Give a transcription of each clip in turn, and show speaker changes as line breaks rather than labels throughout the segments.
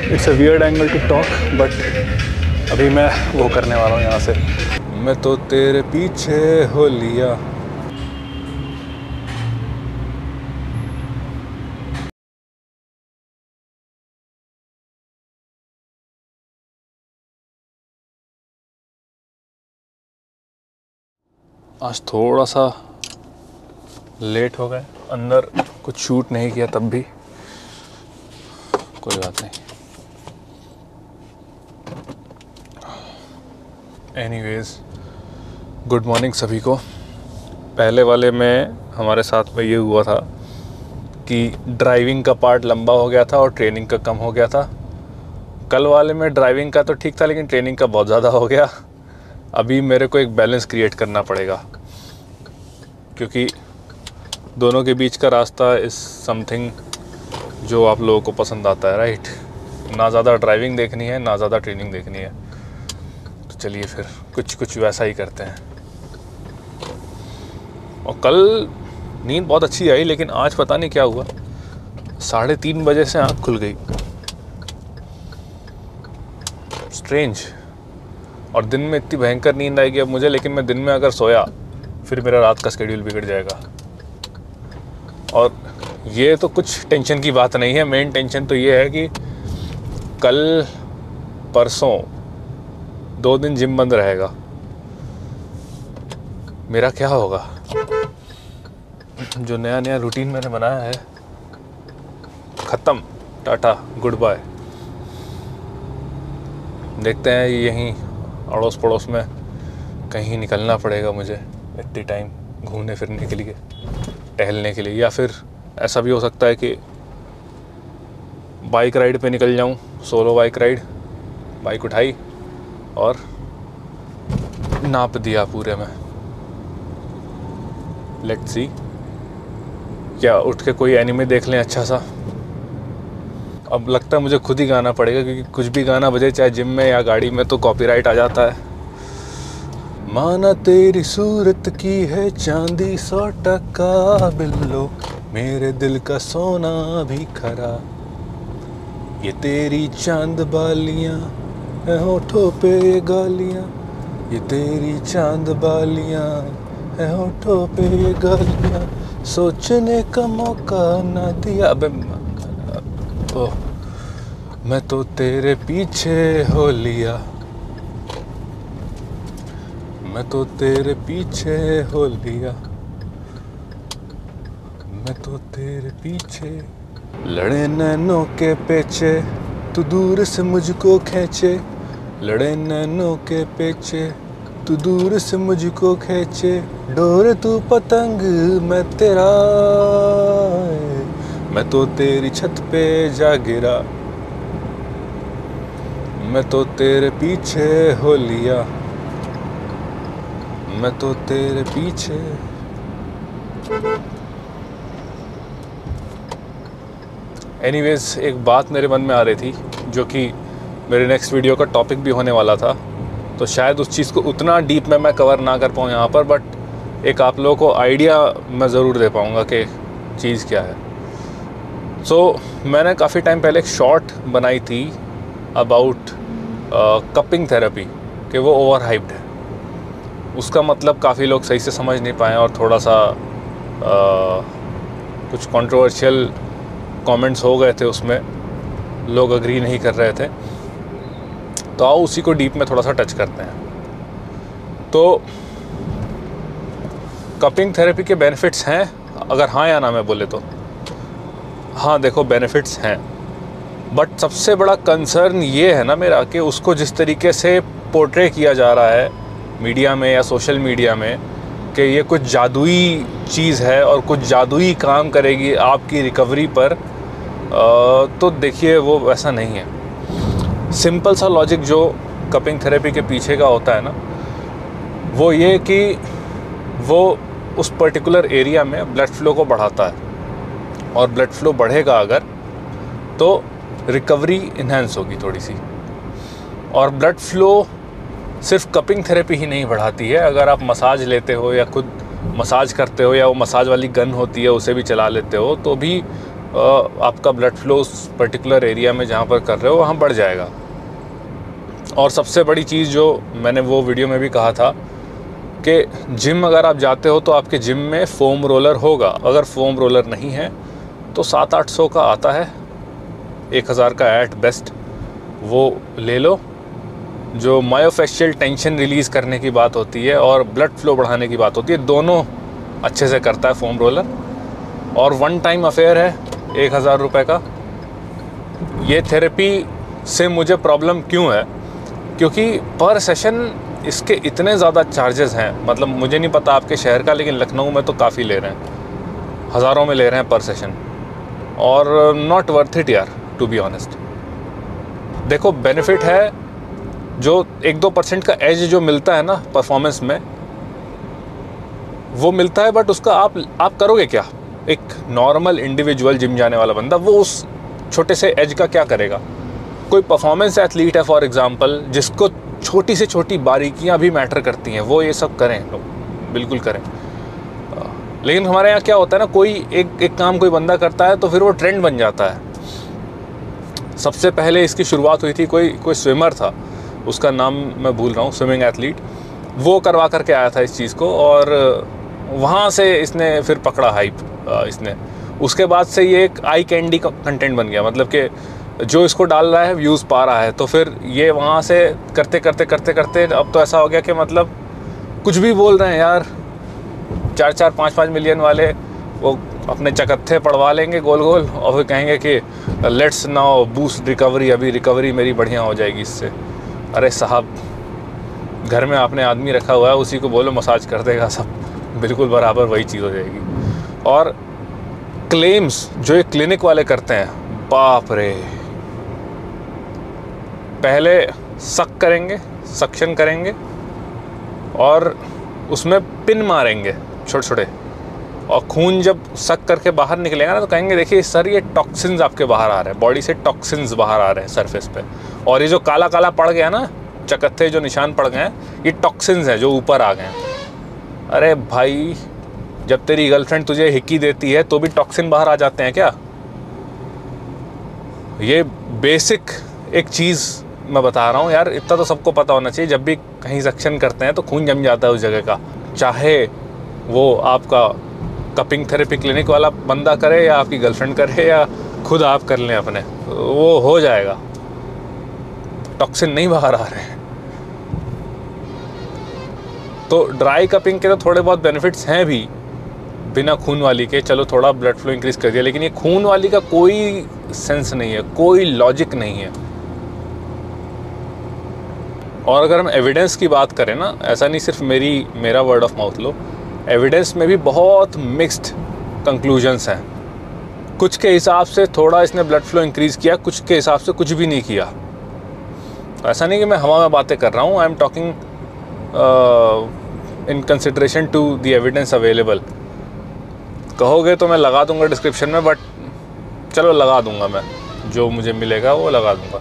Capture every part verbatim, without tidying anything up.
It's a weird angle to talk, but अभी मैं वो करने वाला हूँ यहाँ से।
मैं तो तेरे पीछे हो लिया।
आज थोड़ा सा लेट हो गए, अंदर कुछ शूट नहीं किया, तब भी कोई बात नहीं। एनीवेज, गुड मॉर्निंग सभी को। पहले वाले में हमारे साथ में ये हुआ था कि ड्राइविंग का पार्ट लंबा हो गया था और ट्रेनिंग का कम हो गया था। कल वाले में ड्राइविंग का तो ठीक था, लेकिन ट्रेनिंग का बहुत ज़्यादा हो गया। अभी मेरे को एक बैलेंस क्रिएट करना पड़ेगा, क्योंकि दोनों के बीच का रास्ता इज़ समथिंग जो आप लोगों को पसंद आता है, राइट? ना ज़्यादा ड्राइविंग देखनी है, ना ज़्यादा ट्रेनिंग देखनी है। तो चलिए फिर कुछ कुछ वैसा ही करते हैं। और कल नींद बहुत अच्छी आई, लेकिन आज पता नहीं क्या हुआ, साढ़े तीन बजे से आँख खुल गई। स्ट्रेंज। और दिन में इतनी भयंकर नींद आएगी अब मुझे, लेकिन मैं दिन में अगर सोया फिर मेरा रात का शेड्यूल बिगड़ जाएगा। और ये तो कुछ टेंशन की बात नहीं है। मेन टेंशन तो ये है कि कल परसों दो दिन जिम बंद रहेगा, मेरा क्या होगा? जो नया नया रूटीन मैंने बनाया है, ख़त्म, टाटा गुड बाय। देखते हैं, यहीं अड़ोस पड़ोस में कहीं निकलना पड़ेगा मुझे इतनी टाइम घूमने फिरने के लिए, टहलने के लिए। या फिर ऐसा भी हो सकता है कि बाइक राइड पे निकल जाऊं, सोलो बाइक राइड। बाइक उठाई और नाप दिया पूरे में। लेट्स सी, क्या उठ के कोई एनिमे देख लें अच्छा सा। अब लगता है मुझे खुद ही गाना पड़ेगा, क्योंकि कुछ भी गाना बजे, चाहे जिम में या गाड़ी में, तो कॉपीराइट आ जाता है। माना तेरी सूरत की है चांदी सौ टका बिल्लो, मेरे दिल का सोना भी खरा। ये तेरी चांद बालियां है होठों पे गालियां, ये तेरी चांद बालियां है होठों पे गालियां, सोचने का मौका ना दिया। अबे ओह, मैं तो तेरे पीछे हो लिया, मैं तो तेरे पीछे हो लिया, मैं तो तेरे पीछे। लड़े नैनों के पेचे तू दूर से मुझको खींचे, लड़े नैनों के पेचे तू दूर से मुझको खींचे, डोर तू पतंग मैं तेरा, मैं तो तेरी छत पे जा गिरा, मैं तो तेरे पीछे हो लिया, मैं तो तेरे पीछे। एनीवेज, एक बात मेरे मन में आ रही थी, जो कि मेरे नेक्स्ट वीडियो का टॉपिक भी होने वाला था। तो शायद उस चीज़ को उतना डीप में मैं कवर ना कर पाऊँ यहाँ पर, बट एक आप लोगों को आइडिया मैं ज़रूर दे पाऊँगा कि चीज़ क्या है। सो so, मैंने काफ़ी टाइम पहले एक शॉर्ट बनाई थी अबाउट कपिंग थेरेपी, कि वो ओवर हाइप्ड है। उसका मतलब काफ़ी लोग सही से समझ नहीं पाए, और थोड़ा सा आ, कुछ कंट्रोवर्शियल कमेंट्स हो गए थे उसमें, लोग अग्री नहीं कर रहे थे। तो आओ उसी को डीप में थोड़ा सा टच करते हैं। तो कपिंग थेरेपी के बेनिफिट्स हैं, अगर हाँ या ना मैं बोले तो हाँ, देखो बेनिफिट्स हैं, बट सबसे बड़ा कंसर्न ये है ना मेरा, कि उसको जिस तरीके से पोर्ट्रे किया जा रहा है मीडिया में या सोशल मीडिया में, कि ये कुछ जादुई चीज़ है और कुछ जादुई काम करेगी आपकी रिकवरी पर, तो देखिए वो वैसा नहीं है। सिंपल सा लॉजिक जो कपिंग थेरेपी के पीछे का होता है ना, वो ये कि वो उस पर्टिकुलर एरिया में ब्लड फ्लो को बढ़ाता है, और ब्लड फ्लो बढ़ेगा अगर, तो रिकवरी इन्हेंस होगी थोड़ी सी। और ब्लड फ्लो सिर्फ कपिंग थेरेपी ही नहीं बढ़ाती है, अगर आप मसाज लेते हो या खुद मसाज करते हो, या वो मसाज वाली गन होती है उसे भी चला लेते हो, तो भी आपका ब्लड फ्लो उस पर्टिकुलर एरिया में जहाँ पर कर रहे हो वहाँ बढ़ जाएगा। और सबसे बड़ी चीज़ जो मैंने वो वीडियो में भी कहा था कि जिम अगर आप जाते हो तो आपके जिम में फोम रोलर होगा। अगर फोम रोलर नहीं है तो सात आठ सौ का आता है, एक हज़ार का एट बेस्ट, वो ले लो। जो मायोफेशियल टेंशन रिलीज़ करने की बात होती है और ब्लड फ्लो बढ़ाने की बात होती है, दोनों अच्छे से करता है फोम रोलर। और वन टाइम अफेयर है, एक हज़ार रुपये का। ये थेरेपी से मुझे प्रॉब्लम क्यों है, क्योंकि पर सेशन इसके इतने ज़्यादा चार्जेस हैं। मतलब मुझे नहीं पता आपके शहर का, लेकिन लखनऊ में तो काफ़ी ले रहे हैं, हज़ारों में ले रहे हैं पर सेशन। और नॉट वर्थ इट यार, टू बी ऑनेस्ट। देखो बेनिफिट है, जो एक दो परसेंट का एज जो मिलता है ना परफॉर्मेंस में, वो मिलता है, बट उसका आप आप करोगे क्या? एक नॉर्मल इंडिविजुअल जिम जाने वाला बंदा वो उस छोटे से एज का क्या करेगा? कोई परफॉर्मेंस एथलीट है फॉर एग्जांपल, जिसको छोटी से छोटी बारीकियां भी मैटर करती हैं, वो ये सब करें, लोग बिल्कुल करें। लेकिन हमारे यहाँ क्या होता है ना, कोई एक एक काम कोई बंदा करता है तो फिर वो ट्रेंड बन जाता है। सबसे पहले इसकी शुरुआत हुई थी, कोई कोई स्विमर था, उसका नाम मैं भूल रहा हूँ, स्विमिंग एथलीट, वो करवा करके आया था इस चीज़ को, और वहाँ से इसने फिर पकड़ा हाइप इसने। उसके बाद से ये एक आई कैंडी का कंटेंट बन गया, मतलब कि जो इसको डाल रहा है व्यूज़ पा रहा है, तो फिर ये वहाँ से करते करते करते करते अब तो ऐसा हो गया कि मतलब कुछ भी बोल रहे हैं यार। चार चार पाँच पाँच मिलियन वाले वो अपने चकत्थे पड़वा लेंगे गोल गोल, और फिर कहेंगे कि लेट्स नाउ बूस्ट रिकवरी, अभी रिकवरी मेरी बढ़िया हो जाएगी इससे। अरे साहब, घर में आपने आदमी रखा हुआ है, उसी को बोलो मसाज कर देगा, सब बिल्कुल बराबर वही चीज़ हो जाएगी। और क्लेम्स जो ये क्लिनिक वाले करते हैं, बाप रे, पहले सक करेंगे, सक्शन करेंगे, और उसमें पिन मारेंगे छोटे छोटे, और खून जब सक करके बाहर निकलेगा ना तो कहेंगे देखिए सर ये टॉक्सिन्स आपके बाहर आ रहे हैं, बॉडी से टॉक्सिन्स बाहर आ रहे हैं सरफेस पे, और ये जो काला काला पड़ गया ना, चकत्थे जो निशान पड़ गए हैं, ये टॉक्सिन्स हैं जो ऊपर आ गए हैं। अरे भाई, जब तेरी गर्लफ्रेंड तुझे हिक्की देती है तो भी टॉक्सिन बाहर आ जाते हैं क्या? ये बेसिक एक चीज़ मैं बता रहा हूँ यार, इतना तो सबको पता होना चाहिए। जब भी कहीं सक्शन करते हैं तो खून जम जाता है उस जगह का, चाहे वो आपका कपिंग थेरेपी क्लिनिक वाला बंदा करे या आपकी गर्लफ्रेंड करे या खुद आप कर लें अपने, वो हो जाएगा। टॉक्सिन नहीं बाहर आ रहे हैं। तो ड्राई कपिंग के तो थोड़े बहुत बेनिफिट्स हैं भी बिना खून वाली के, चलो थोड़ा ब्लड फ्लो इंक्रीज कर दिया, लेकिन ये खून वाली का कोई सेंस नहीं है, कोई लॉजिक नहीं है। और अगर हम एविडेंस की बात करें ना, ऐसा नहीं सिर्फ मेरी मेरा वर्ड ऑफ माउथ लो, एविडेंस में भी बहुत मिक्स्ड कंक्लूजन्स हैं। कुछ के हिसाब से थोड़ा इसने ब्लड फ्लो इंक्रीज़ किया, कुछ के हिसाब से कुछ भी नहीं किया। ऐसा नहीं कि मैं हवा में बातें कर रहा हूँ, I am talking in consideration to the evidence available. कहोगे तो मैं लगा दूंगा डिस्क्रिप्शन में, बट चलो लगा दूंगा, मैं जो मुझे मिलेगा वो लगा दूंगा।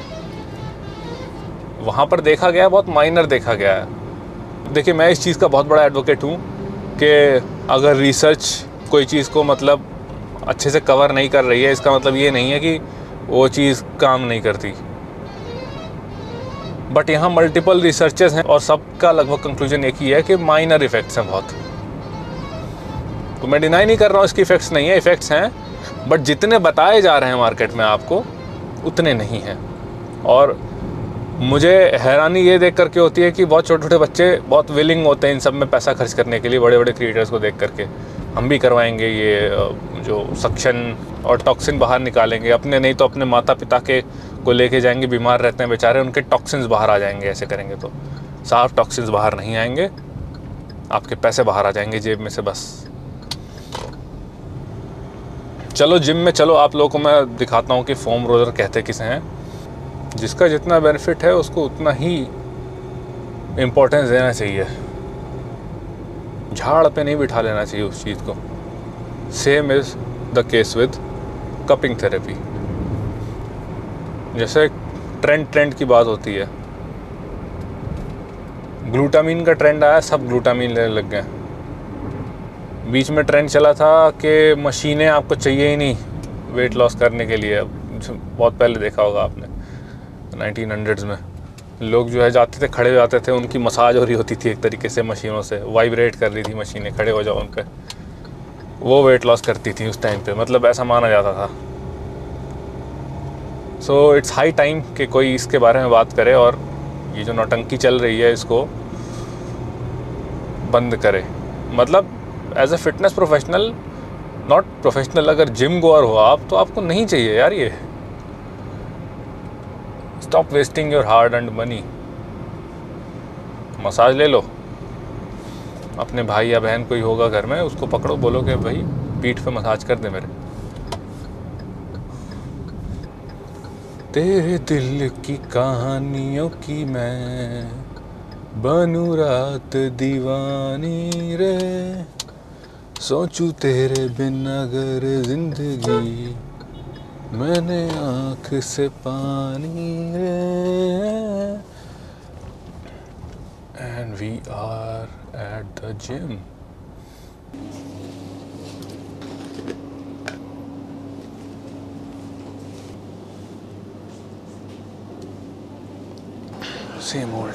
वहाँ पर देखा गया, बहुत माइनर देखा गया है। देखिए, मैं इस चीज़ का बहुत बड़ा एडवोकेट हूँ कि अगर रिसर्च कोई चीज़ को मतलब अच्छे से कवर नहीं कर रही है, इसका मतलब ये नहीं है कि वो चीज़ काम नहीं करती। बट यहाँ मल्टीपल रिसर्चेस हैं और सबका लगभग कंक्लूजन एक ही है कि माइनर इफ़ेक्ट्स हैं बहुत। तो मैं डिनाई नहीं कर रहा हूँ इसकी इफ़ेक्ट्स नहीं है, इफ़ेक्ट्स हैं, बट जितने बताए जा रहे हैं मार्केट में आपको उतने नहीं हैं। और मुझे हैरानी ये देख करके होती है कि बहुत छोटे छोटे बच्चे बहुत विलिंग होते हैं इन सब में पैसा खर्च करने के लिए, बड़े बड़े क्रिएटर्स को देख करके हम भी करवाएंगे ये जो सक्शन और टॉक्सिन बाहर निकालेंगे, अपने नहीं तो अपने माता पिता के को लेके जाएंगे, बीमार रहते हैं बेचारे, उनके टॉक्सिन्स बाहर आ जाएंगे। ऐसे करेंगे तो साफ टॉक्सिन्स बाहर नहीं आएंगे, आपके पैसे बाहर आ जाएंगे जेब में से बस। चलो जिम में चलो, आप लोगों को मैं दिखाता हूँ कि फोम रोलर कहते किसे हैं। जिसका जितना बेनिफिट है उसको उतना ही इम्पोर्टेंस देना चाहिए, झाड़ पे नहीं बिठा लेना चाहिए उस चीज़ को। Same is the case with cupping therapy. जैसे ट्रेंड ट्रेंड की बात होती है, ग्लूटामीन का ट्रेंड आया, सब ग्लूटामीन लेने लग गए। बीच में ट्रेंड चला था कि मशीनें आपको चाहिए ही नहीं, वेट लॉस करने के लिए। अब बहुत पहले देखा होगा आपने, नाइनटीन हंड्रेड्स में लोग जो है जाते थे, खड़े हो जाते थे, उनकी मसाज हो रही होती थी एक तरीके से मशीनों से, वाइब्रेट कर रही थी मशीनें, खड़े हो जाओ उनके, वो वेट लॉस करती थी उस टाइम पे, मतलब ऐसा माना जाता था। सो इट्स हाई टाइम कि कोई इसके बारे में बात करे और ये जो नौटंकी चल रही है इसको बंद करे। मतलब as a fitness professional, not professional, अगर जिम गोअर हो आप तो आपको नहीं चाहिए यार ये। Stop wasting your hard and money. Massage ले लो, अपने भाई या बहन कोई होगा घर में, उसको पकड़ो, बोलो कि भाई पीठ पे मसाज कर दे मेरे। तेरे दिल की कहानियों की मैं बनूं रात दीवानी रे, सोचूं तेरे बिन अगर जिंदगी, मैंने आँख से पानी रे। And we are at the gym. Same old.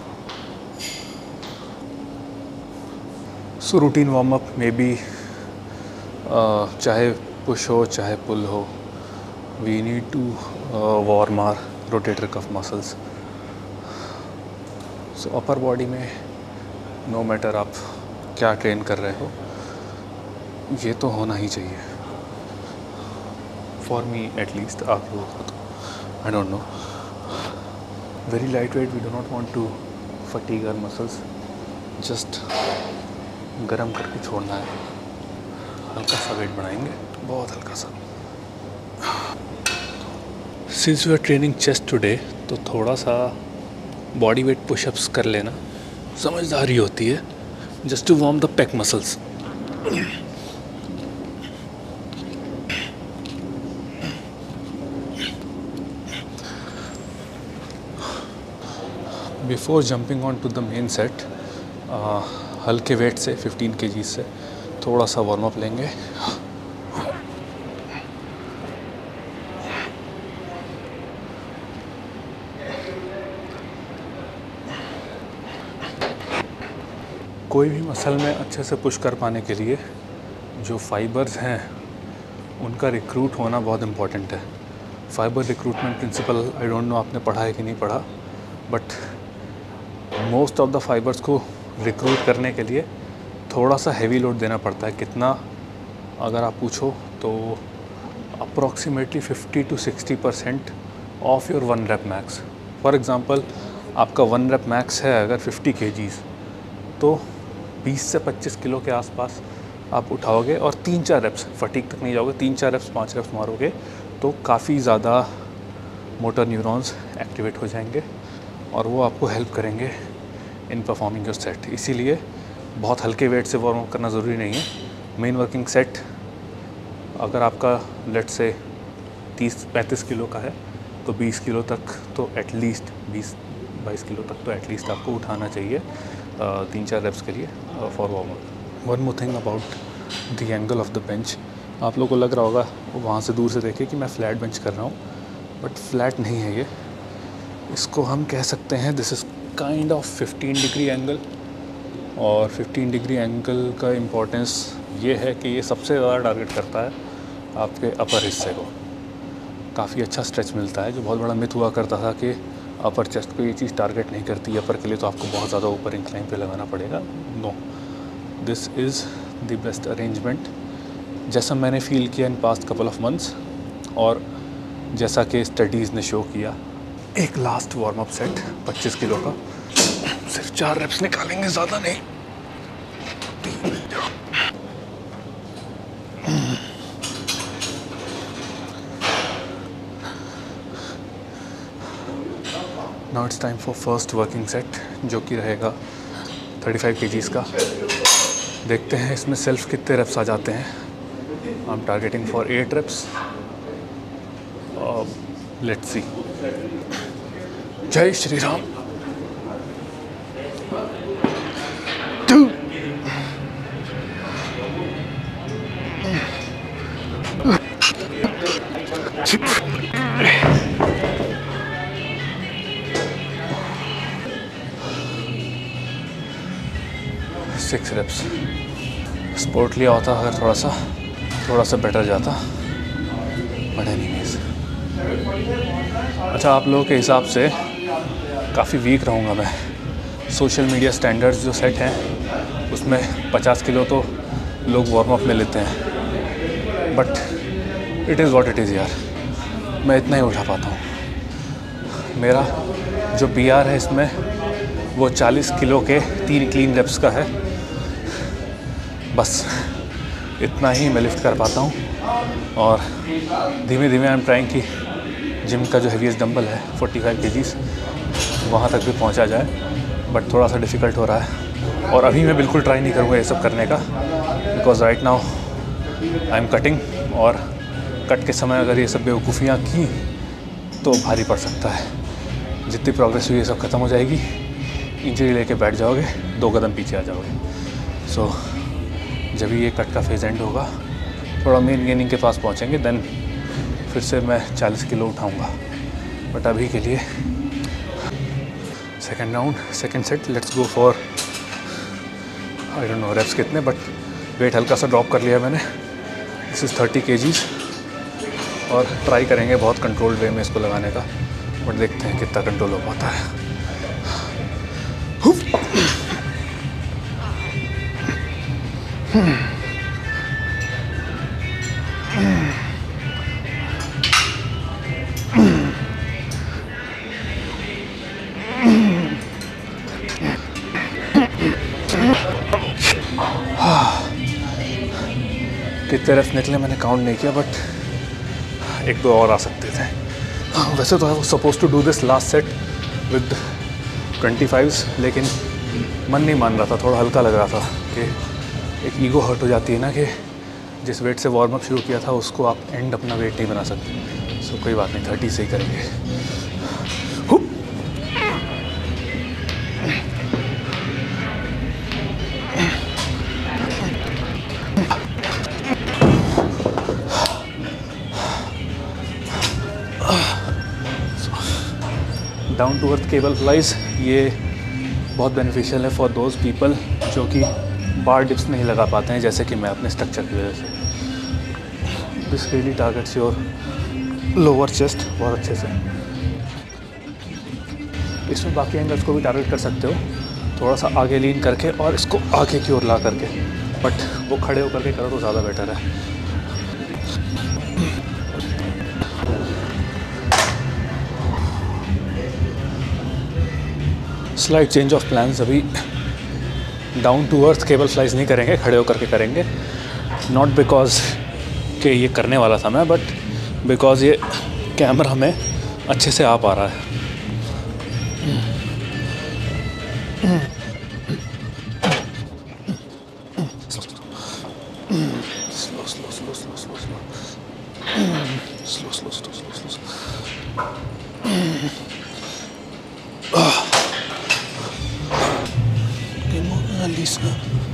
So routine warm up maybe, चाहे पुश हो चाहे पुल हो, we need to warm our rotator cuff muscles. So upper body में नो मैटर आप क्या ट्रेन कर रहे हो, ये तो होना ही चाहिए, फॉर मी एटलीस्ट। आप लोगों को तो I don't know. Very light weight, we do not want to fatigue our muscles, just गरम करके छोड़ना है। हल्का सा वेट बढ़ाएंगे, बहुत हल्का सा। Since you are training chest today, तो थोड़ा सा बॉडी वेट पुशअप्स कर लेना समझदारी होती है, just to warm the pec muscles. Before jumping on to the main set, हल्के वेट से फिफ्टीन केजी से थोड़ा सा वार्म अप लेंगे। कोई भी मसल में अच्छे से पुश कर पाने के लिए जो फाइबर्स हैं उनका रिक्रूट होना बहुत इम्पॉर्टेंट है। Fibre recruitment principle, I don't know आपने पढ़ा है कि नहीं पढ़ा, but most of the fibres को रिक्रूट करने के लिए थोड़ा सा हैवी लोड देना पड़ता है। कितना अगर आप पूछो तो approximately fifty to sixty percent of your one rep max. For example, आपका वन रेप मैक्स है अगर फिफ्टी केजीज़, तो बीस से पच्चीस किलो के आसपास आप उठाओगे और तीन चार रेप्स, फटीक तक नहीं जाओगे, तीन चार रेप्स पाँच रेप्स मारोगे तो काफ़ी ज़्यादा मोटर न्यूरॉन्स एक्टिवेट हो जाएंगे और वो आपको हेल्प करेंगे इन परफॉर्मिंग योर सेट। इसीलिए बहुत हल्के वेट से वार्म अप करना ज़रूरी नहीं है। मेन वर्किंग सेट अगर आपका लेट से तीस पैंतीस किलो का है तो बीस किलो तक तो एटलीस्ट बीस बाईस किलो तक तो एटलीस्ट आपको उठाना चाहिए तीन चार रेप्स के लिए for warm up. One more thing about the angle of the bench. आप लोगों को लग रहा होगा वहाँ से दूर से देखे कि मैं फ्लैट बेंच कर रहा हूँ, बट फ्लैट नहीं है ये। इसको हम कह सकते हैं this is kind of fifteen degree angle. और फिफ्टीन डिग्री एंगल का इम्पोर्टेंस ये है कि ये सबसे ज़्यादा टारगेट करता है आपके अपर हिस्से को। काफ़ी अच्छा स्ट्रेच मिलता है, जो बहुत बड़ा मिथ हुआ करता था कि अपर चेस्ट को ये चीज़ टारगेट नहीं करती, अपर के लिए तो आपको बहुत ज़्यादा ऊपर इंक्लाइन पे लगाना पड़ेगा। No, this is the best arrangement जैसा मैंने फील किया in past couple of months और जैसा कि स्टडीज़ ने शो किया। एक लास्ट वार्म अप सेट पच्चीस किलो का, सिर्फ चार रेप्स निकालेंगे, ज़्यादा नहीं। Now it's time for first working set, जो कि रहेगा थर्टी फाइव केजीज़ का। देखते हैं इसमें सेल्फ कितने रेप्स आ जाते हैं। I am targeting for eight reps. Let's see. जय Shri Ram. Six reps. Spot लिया होता अगर थोड़ा सा थोड़ा सा बेटर जाता, बट एनीवेज। अच्छा, आप लोगों के हिसाब से काफ़ी वीक रहूँगा मैं। सोशल मीडिया स्टैंडर्ड्स जो सेट हैं उसमें पचास किलो तो लोग वार्म अप में लेते हैं, but it is what it is यार। मैं इतना ही उठा पाता हूँ। मेरा जो पी आर है इसमें वो चालीस किलो के तीन क्लीन रेप्स का है। बस इतना ही मैं लिफ्ट कर पाता हूँ और धीमे धीमे आई एम ट्राइंग कि जिम का जो हेवीएस्ट डंबल है पैंतालीस केजीज वहाँ तक भी पहुँचा जाए, बट थोड़ा सा डिफ़िकल्ट हो रहा है। और अभी मैं बिल्कुल ट्राई नहीं करूँगा ये सब करने का, because right now I am cutting, और कट के समय अगर ये सब बेवकूफ़ियाँ की तो भारी पड़ सकता है। जितनी प्रोग्रेस हुई ये सब ख़त्म हो जाएगी, इंजरी लेके बैठ जाओगे, दो कदम पीछे आ जाओगे। सो so, जब ये कट का फेज एंड होगा, थोड़ा मेन गेनिंग के पास पहुँचेंगे, देन फिर से मैं चालीस किलो उठाऊँगा। बट अभी के लिए second round second set, let's go for I don't know reps कितने, बट वेट हल्का सा ड्रॉप कर लिया मैंने। दिस इज़ थर्टी केजीज और ट्राई करेंगे बहुत कंट्रोल्ड वे में इसको लगाने का, बट देखते हैं कितना कंट्रोल हो पाता है। कितने रेप्स निकले मैंने काउंट नहीं किया, बट एक दो और आ सकते थे। वैसे तो I was suppose to do this last set with twenty fives, लेकिन मन नहीं मान रहा था, थोड़ा हल्का लग रहा था कि एक ईगो हर्ट हो जाती है ना, कि जिस वेट से वार्म अप शुरू किया था उसको आप एंड अपना वेट नहीं बना सकते। सो कोई बात नहीं, थर्टी से ही करेंगे। Down to earth cable flies ये बहुत बेनिफिशियल है फॉर दोज पीपल जो कि बार डिप्स नहीं लगा पाते हैं, जैसे कि मैं अपने स्ट्रक्चर की वजह से। This really targets your lower chest बहुत अच्छे से। इसमें बाकी एंगल्स को भी टारगेट कर सकते हो, थोड़ा सा आगे लीन करके और इसको आगे की ओर ला करके, बट वो खड़े होकर के करो तो ज़्यादा बेटर है। स्लाइड चेंज ऑफ प्लान्स, अभी down to earth cable flies नहीं करेंगे, खड़े होकर के करेंगे। नॉट बिकॉज कि ये करने वाला था मैं, बट बिकॉज ये कैमरा में अच्छे से आ पा रहा है। Slow slow slow slow slow slow slow slow slow slow slow Lisa.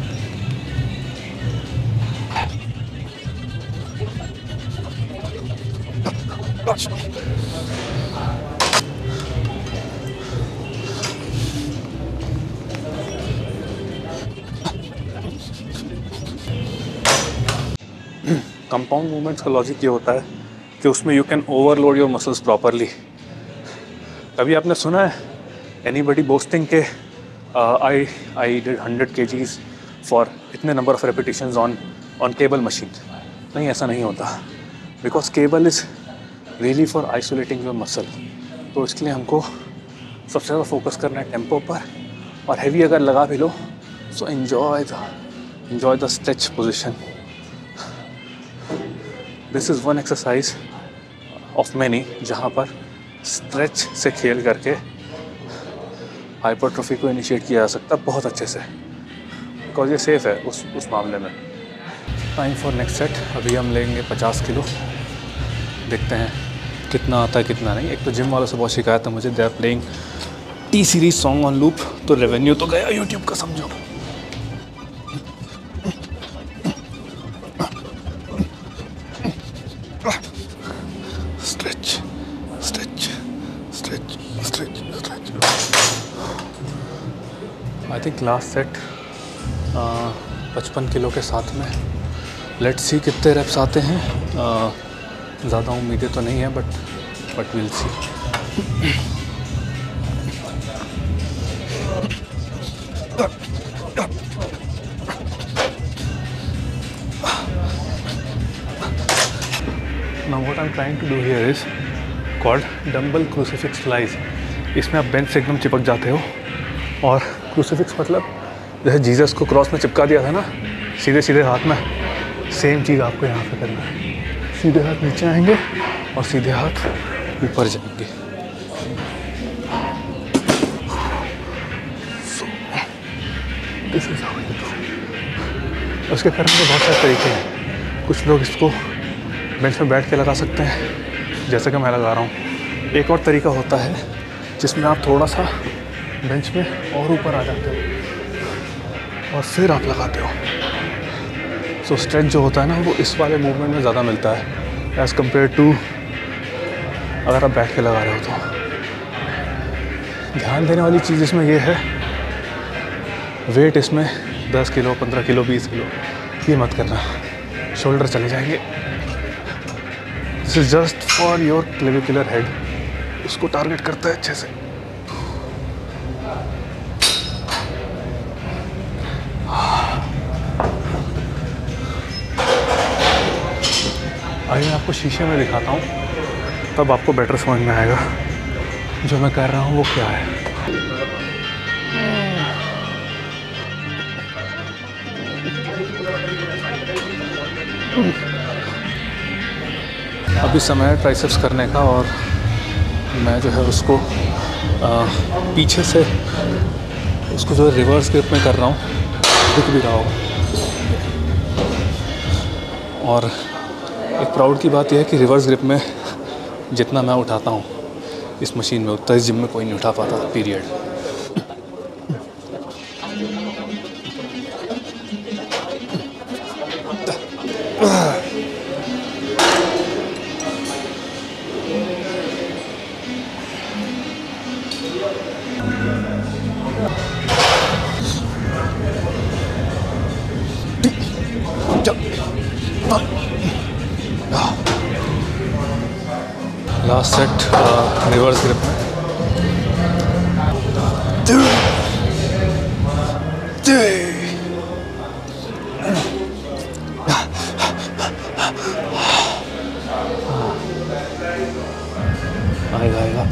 Compound movements का लॉजिक ये होता है कि उसमें you can overload your muscles properly. कभी आपने सुना है एनीबडी बोस्टिंग के I I did hundred kgs for इतने number of repetitions on on cable machine? नहीं, ऐसा नहीं होता, because cable is really for isolating your muscle. तो इसके लिए हमको सबसे ज़्यादा फोकस करना है टेम्पो पर, और हैवी अगर लगा भी लो so enjoy the enjoy the stretch position. This is one exercise of many जहाँ पर स्ट्रेच से खेल करके हाइपरट्रोफी को इनिशिएट किया जा सकता है बहुत अच्छे से, बिकॉज ये सेफ़ है उस उस मामले में। Time for next set. अभी हम लेंगे पचास किलो, देखते हैं कितना आता है कितना नहीं। एक तो जिम वालों से बहुत शिकायत है मुझे, they are playing T Series song on loop, तो रेवेन्यू तो गया यूट्यूब का समझो। आई थिंक लास्ट सेट पचपन किलो के साथ में। लेट्स सी कितने रेप्स आते हैं। ज़्यादा उम्मीदें तो नहीं है but but will see. Now what I'm trying to do here is called dumbbell crucifix flies. इसमें आप बेंच से एकदम चिपक जाते हो और क्रूसीफिक्स मतलब जैसे जीसस को क्रॉस में चिपका दिया था ना सीधे सीधे हाथ में, सेम चीज़ आपको यहाँ पे करना है। सीधे हाथ नीचे आएंगे और सीधे हाथ ऊपर जाएंगे। so, this is how you do। उसके करने के बहुत सारे तरीके हैं। कुछ लोग इसको बेंच में बैठ के लगा सकते हैं जैसे कि मैं लगा रहा हूँ। एक और तरीका होता है जिसमें आप थोड़ा सा बेंच में और ऊपर आ जाते हो और फिर आप लगाते हो। सो so, स्ट्रेच जो होता है ना वो इस वाले मूवमेंट में ज़्यादा मिलता है एज़ कम्पेयर टू अगर आप बैठ के लगा रहे हो तो। ध्यान देने वाली चीज़ इसमें ये है, वेट इसमें दस किलो पंद्रह किलो बीस किलो ये मत करना, शोल्डर चले जाएंगे। This is just for your clavicular head, उसको टारगेट करता है अच्छे से। आइए आपको शीशे में दिखाता हूँ, तब आपको बेटर समझ में आएगा जो मैं कर रहा हूँ वो क्या है। अभी समय है ट्राइसेप्स करने का और मैं जो है उसको आ, पीछे से उसको जो है रिवर्स ग्रिप में कर रहा हूँ, दिख भी रहा हो। और एक प्राउड की बात यह है कि रिवर्स ग्रिप में जितना मैं उठाता हूँ इस मशीन में उतना इस जिम में कोई नहीं उठा पाता, period. Last set reverse grip में। आएगा आएगा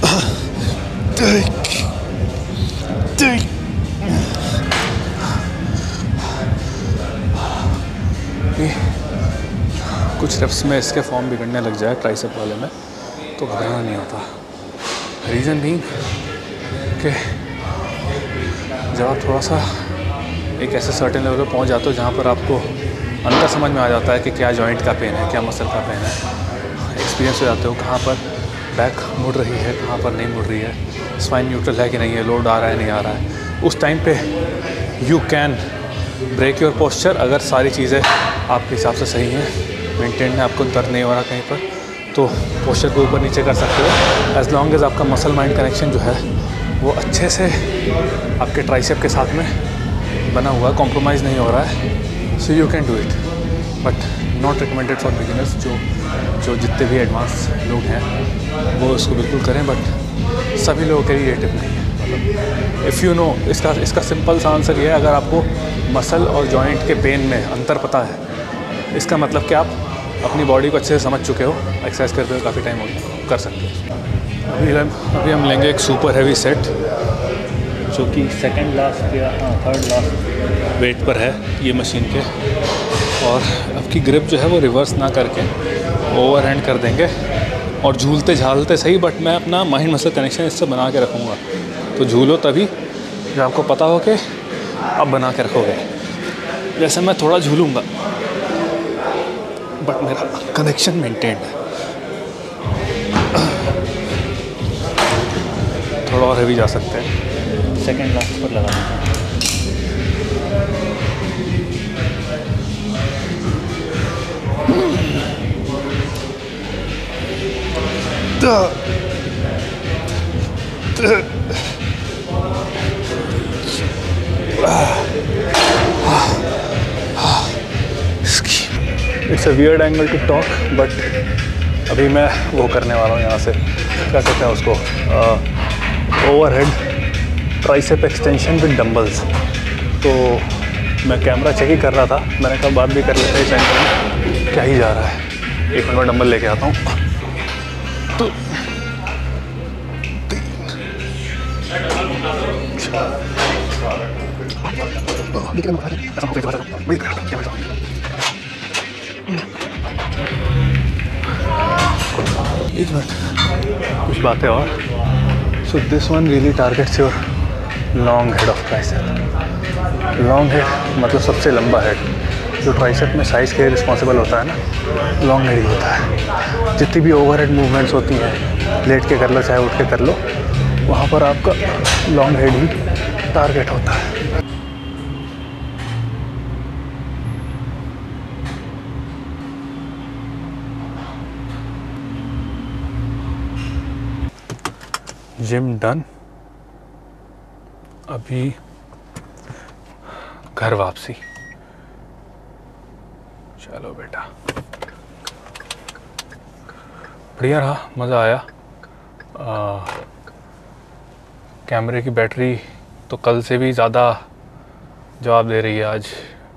कुछ रेप्स में इसके फॉर्म बिगड़ने लग जाए ट्राइसेप वाले में तो घबराना नहीं होता। रीज़न भी कि जब आप थोड़ा सा एक ऐसे सर्टेन लेवल पर पहुंच जाते हो जहाँ पर आपको अंदर समझ में आ जाता है कि क्या जॉइंट का पेन है, क्या मसल का पेन है, एक्सपीरियंस हो जाते हो कहाँ पर बैक मुड़ रही है, कहाँ पर नहीं मुड़ रही है, स्पाइन न्यूट्रल है कि नहीं है, लोड आ रहा है नहीं आ रहा है। उस टाइम पे you can break your posture अगर सारी चीज़ें आपके हिसाब से सही हैं, मेंटेन है, आपको दर्द नहीं हो रहा कहीं पर, तो पोस्चर को ऊपर नीचे कर सकते हो एज लॉन्ग एज आपका मसल माइंड कनेक्शन जो है वो अच्छे से आपके ट्राइसेप के साथ में बना हुआ है, कॉम्प्रोमाइज़ नहीं हो रहा है। So you can do it but not recommended for beginners. जो जो जितने भी एडवांस लोग हैं वो इसको बिल्कुल करें, बट सभी लोगों के लिए ये टिप नहीं है। मतलब इफ़ यू नो, इसका इसका सिंपल सा आंसर ये है, अगर आपको मसल और जॉइंट के पेन में अंतर पता है इसका मतलब कि आप अपनी बॉडी को अच्छे से समझ चुके हो, एक्सरसाइज करते हुए काफ़ी टाइम हो गया, कर सकते हो। अभी हम अभी हम लेंगे एक सुपर हैवी सेट जो कि सेकंड लास्ट या हाँ थर्ड लास्ट वेट पर है ये मशीन के। और अब की ग्रिप जो है वो रिवर्स ना करके ओवर हैंड कर देंगे और झूलते झालते सही, बट मैं अपना माइंड मसल कनेक्शन इससे बना के रखूँगा। तो झूलो तभी जब आपको पता हो कि अब बना के रखोगे। जैसे मैं थोड़ा झूलूँगा बट मेरा कनेक्शन मेंटेन्ड है। थोड़ा और हैवी जा सकते हैं, सेकेंड लास्ट पर लगा देते हैं। It's a weird angle to talk, but अभी मैं वो करने वाला हूँ यहाँ से, क्या कहते हैं उसको, overhead tricep extension with dumbbells. तो मैं कैमरा चेक ही कर रहा था, मैंने कहा बात भी कर लेते हैं इस एंगल में, क्या ही जा रहा है। एक मिनट में डंबल लेके आता हूँ। तो एक मिनट, कुछ बातें और। So this one really targets your long head of tricep. Long head मतलब सबसे लंबा हेड। जो ट्राइसेप में साइज़ के रिस्पॉन्सिबल होता है ना, लॉन्ग हेड ही होता है। जितनी भी ओवर हेड मूवमेंट्स होती हैं, लेट के कर लो चाहे उठ के कर लो, वहाँ पर आपका लॉन्ग हेड ही टारगेट होता है। जिम डन, अभी घर वापसी। चलो बेटा, बढ़िया रहा, मज़ा आया। आ, कैमरे की बैटरी तो कल से भी ज़्यादा जवाब दे रही है आज।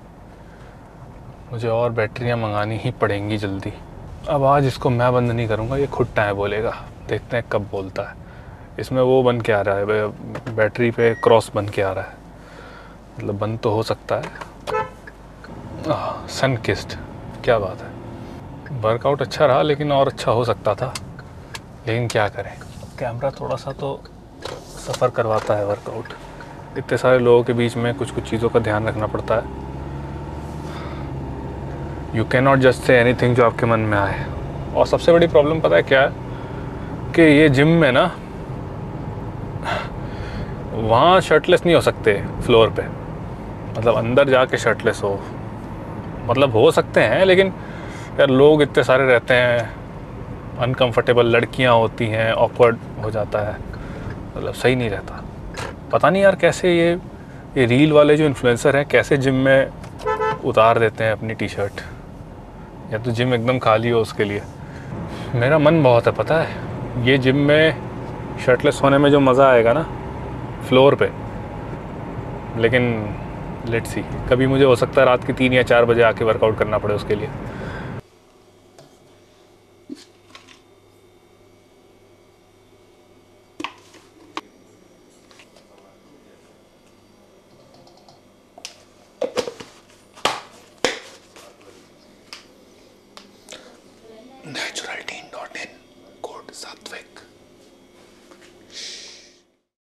मुझे और बैटरियां मंगानी ही पड़ेंगी जल्दी। अब आज इसको मैं बंद नहीं करूँगा, ये खुद टाइम बोलेगा, देखते हैं कब बोलता है। इसमें वो बन के आ रहा है, बैटरी पे क्रॉस बन के आ रहा है, मतलब बंद तो हो सकता है। सन किस्ड, क्या बात है। वर्कआउट अच्छा रहा, लेकिन और अच्छा हो सकता था, लेकिन क्या करें, कैमरा थोड़ा सा तो सफ़र करवाता है वर्कआउट। इतने सारे लोगों के बीच में कुछ कुछ चीज़ों का ध्यान रखना पड़ता है। You can not just say anything जो आपके मन में आए। और सबसे बड़ी प्रॉब्लम पता है क्या है, कि ये जिम में ना, वहाँ शर्टलेस नहीं हो सकते फ्लोर पे, मतलब अंदर जाके शर्टलेस हो, मतलब हो सकते हैं, लेकिन यार लोग इतने सारे रहते हैं, अनकंफर्टेबल लड़कियाँ होती हैं, ऑकवर्ड हो जाता है, मतलब सही नहीं रहता। पता नहीं यार कैसे ये ये रील वाले जो इन्फ्लुएंसर हैं कैसे जिम में उतार देते हैं अपनी टी शर्ट, या तो जिम एकदम खाली हो उसके लिए। मेरा मन बहुत है पता है, ये जिम में शर्टलेस होने में जो मज़ा आएगा ना फ्लोर पे, लेकिन लेट्स सी, कभी मुझे हो सकता है रात के तीन या चार बजे आके वर्कआउट करना पड़े उसके लिए। नेचुरल